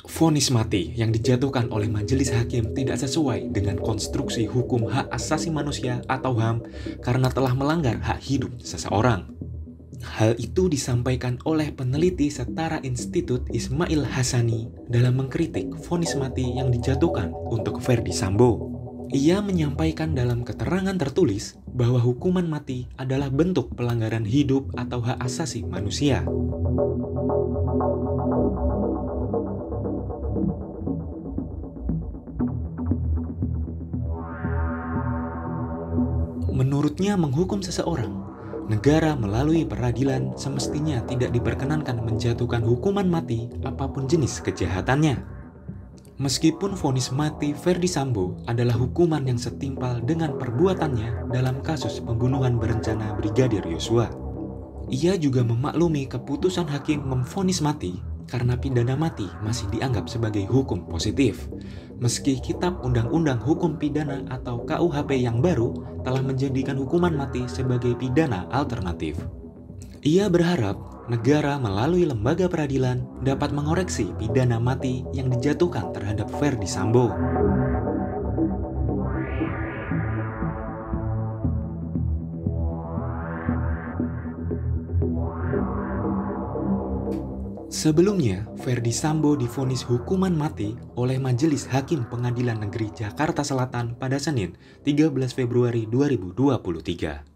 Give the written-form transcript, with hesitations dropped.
Vonis mati yang dijatuhkan oleh majelis hakim tidak sesuai dengan konstruksi hukum hak asasi manusia atau HAM karena telah melanggar hak hidup seseorang. Hal itu disampaikan oleh peneliti Setara Institut Ismail Hassani dalam mengkritik vonis mati yang dijatuhkan untuk Ferdy Sambo. Ia menyampaikan dalam keterangan tertulis bahwa hukuman mati adalah bentuk pelanggaran hidup atau hak asasi manusia. Menurutnya, menghukum seseorang, negara melalui peradilan semestinya tidak diperkenankan menjatuhkan hukuman mati apapun jenis kejahatannya. Meskipun vonis mati Ferdy Sambo adalah hukuman yang setimpal dengan perbuatannya dalam kasus pembunuhan berencana Brigadir Yosua, ia juga memaklumi keputusan hakim memvonis mati karena pidana mati masih dianggap sebagai hukum positif. Meski Kitab Undang-Undang Hukum Pidana atau KUHP yang baru telah menjadikan hukuman mati sebagai pidana alternatif. Ia berharap negara melalui lembaga peradilan dapat mengoreksi pidana mati yang dijatuhkan terhadap Ferdy Sambo. Sebelumnya, Ferdy Sambo divonis hukuman mati oleh Majelis Hakim Pengadilan Negeri Jakarta Selatan pada Senin, 13 Februari 2023.